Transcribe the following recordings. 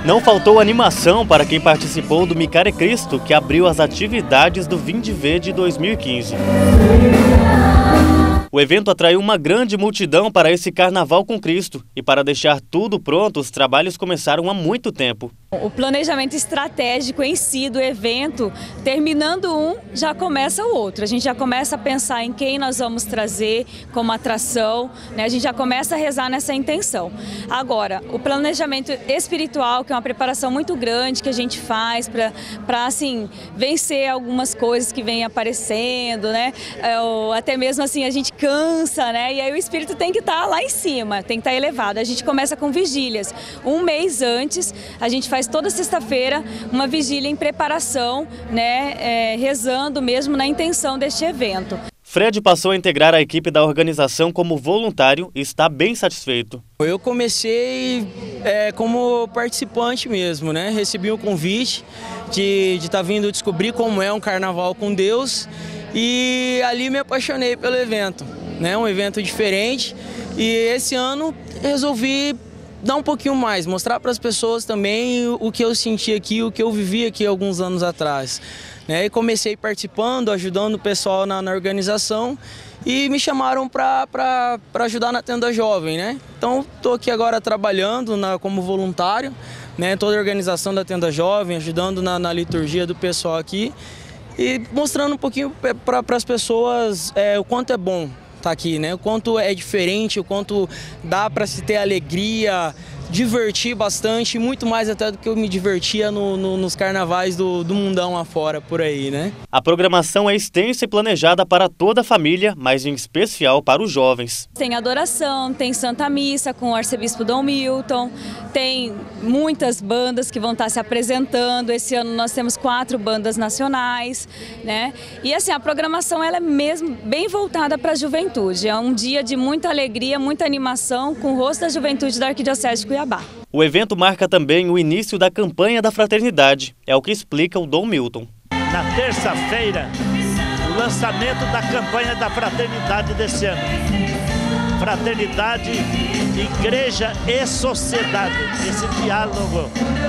Não faltou animação para quem participou do Micare Cristo, que abriu as atividades do Vinde Verde 2015. O evento atraiu uma grande multidão para esse Carnaval com Cristo e para deixar tudo pronto, os trabalhos começaram há muito tempo. O planejamento estratégico em si do evento, terminando um, já começa o outro. A gente já começa a pensar em quem nós vamos trazer como atração, né? A gente já começa a rezar nessa intenção. Agora, o planejamento espiritual, que é uma preparação muito grande que a gente faz para assim, vencer algumas coisas que vêm aparecendo, né? Ou até mesmo assim, a gente cansa, né? E aí o espírito tem que estar lá em cima, tem que estar elevado. A gente começa com vigílias. Um mês antes, a gente faz toda sexta-feira uma vigília em preparação, né, rezando mesmo na intenção deste evento. Fred passou a integrar a equipe da organização como voluntário e está bem satisfeito. Eu comecei como participante mesmo, né? Recebi o convite de estar vindo descobrir como é um carnaval com Deus e ali me apaixonei pelo evento, né? Um evento diferente e esse ano resolvi dar um pouquinho mais, mostrar para as pessoas também o que eu senti aqui, o que eu vivi aqui alguns anos atrás. E comecei participando, ajudando o pessoal na organização e me chamaram para ajudar na tenda jovem, né? Então estou aqui agora trabalhando como voluntário, né? Toda a organização da tenda jovem, ajudando na liturgia do pessoal aqui e mostrando um pouquinho para as pessoas o quanto é bom estar aqui, né? O quanto é diferente, o quanto dá para se ter alegria, divertir bastante, muito mais até do que eu me divertia nos carnavais do mundão afora, por aí, né? A programação é extensa e planejada para toda a família, mas em especial para os jovens. Tem adoração, tem Santa Missa com o arcebispo Dom Milton, tem muitas bandas que vão estar se apresentando. Esse ano nós temos 4 bandas nacionais, né? E assim, a programação ela é mesmo bem voltada para a juventude. É um dia de muita alegria, muita animação com o rosto da juventude da Arquidiocese de Cuiabá. O evento marca também o início da campanha da fraternidade, é o que explica o Dom Milton. Na terça-feira, o lançamento da campanha da fraternidade desse ano. Fraternidade, igreja e sociedade, esse diálogo.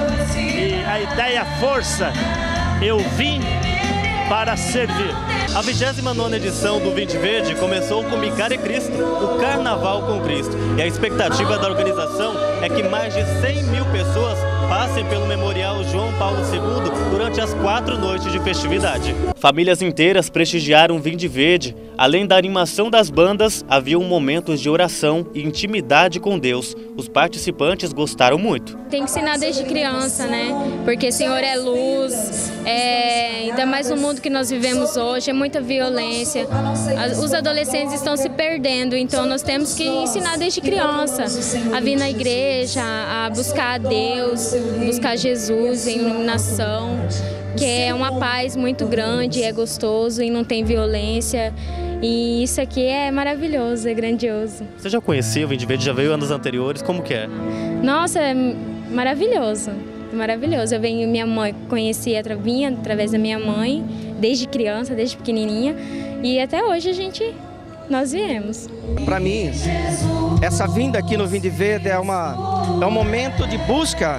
E a ideia força, eu vim para servir. A 29ª edição do Vinde Verde começou com Micare Cristo, o Carnaval com Cristo. E a expectativa da organização é que mais de 100 mil pessoas passem pelo Memorial João Paulo II durante as 4 noites de festividade. Famílias inteiras prestigiaram o Vinde Verde. Além da animação das bandas, haviam momentos de oração e intimidade com Deus. Os participantes gostaram muito. Tem que ensinar desde criança, né? Porque Senhor é luz, ainda mais no mundo que nós vivemos hoje, é muita violência. Os adolescentes estão se perdendo, então nós temos que ensinar desde criança a vir na igreja, a buscar a Deus, buscar Jesus em iluminação, que é uma paz muito grande, é gostoso e não tem violência. E isso aqui é maravilhoso, é grandioso. Você já conhecia o Vinde Verde? Já veio anos anteriores? Como que é? Nossa, é maravilhoso. Maravilhoso. Minha mãe vinha através da minha mãe, desde criança, desde pequenininha, e até hoje nós viemos. Para mim, essa vinda aqui no Vinde Verde é um momento de busca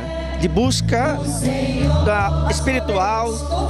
espiritual,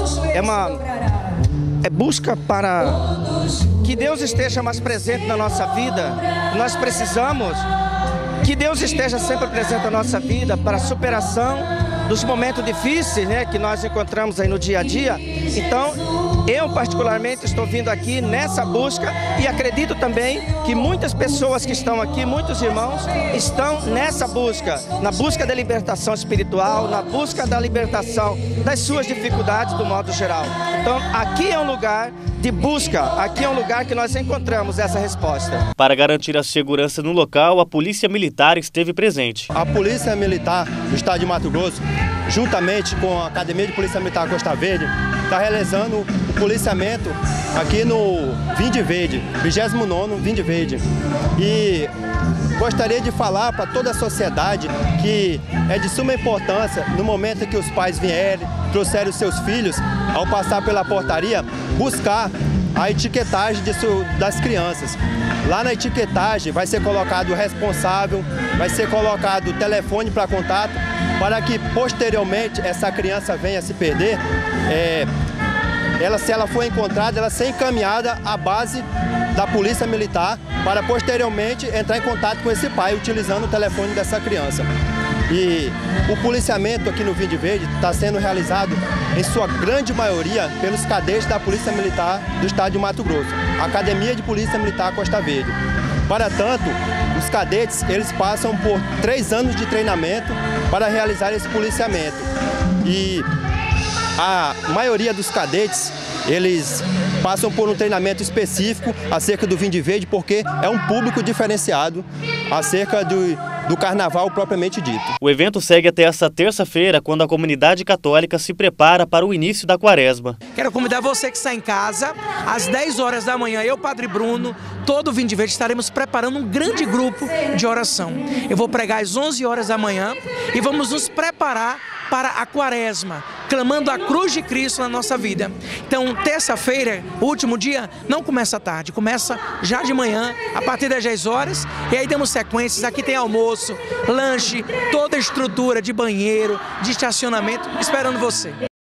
é busca para que Deus esteja mais presente na nossa vida. Nós precisamos que Deus esteja sempre presente na nossa vida para a superação dos momentos difíceis, né, que nós encontramos aí no dia a dia. Então, eu particularmente estou vindo aqui nessa busca e acredito também que muitas pessoas que estão aqui, muitos irmãos, estão nessa busca, na busca da libertação espiritual, na busca da libertação das suas dificuldades do modo geral. Então, aqui é um lugar de busca, aqui é um lugar que nós encontramos essa resposta. Para garantir a segurança no local, a Polícia Militar esteve presente. A Polícia Militar do Estado de Mato Grosso, juntamente com a Academia de Polícia Militar Costa Verde, está realizando o policiamento aqui no Vinde Verde, 29º Vinde Verde. E gostaria de falar para toda a sociedade que é de suma importância, no momento em que os pais vierem, trouxerem os seus filhos, ao passar pela portaria, buscar a etiquetagem das crianças. Lá na etiquetagem vai ser colocado o responsável, vai ser colocado o telefone para contato para que posteriormente essa criança venha a se perder, se ela for encontrada, ela ser encaminhada à base da Polícia Militar para posteriormente entrar em contato com esse pai, utilizando o telefone dessa criança. E o policiamento aqui no Vinde Verde está sendo realizado, em sua grande maioria, pelos cadetes da Polícia Militar do Estado de Mato Grosso, Academia de Polícia Militar Costa Verde. Para tanto, os cadetes eles passam por 3 anos de treinamento para realizar esse policiamento. E a maioria dos cadetes, eles passam por um treinamento específico acerca do Vinde Verde, porque é um público diferenciado acerca do carnaval propriamente dito. O evento segue até esta terça-feira, quando a comunidade católica se prepara para o início da quaresma. Quero convidar você que está em casa, às 10 horas da manhã, eu, Padre Bruno, todo o Vinde Verde, estaremos preparando um grande grupo de oração. Eu vou pregar às 11 horas da manhã e vamos nos preparar para a quaresma, clamando a cruz de Cristo na nossa vida. Então, terça-feira, o último dia, não começa tarde, começa já de manhã, a partir das 10 horas, e aí temos sequências, aqui tem almoço, lanche, toda a estrutura de banheiro, de estacionamento, esperando você.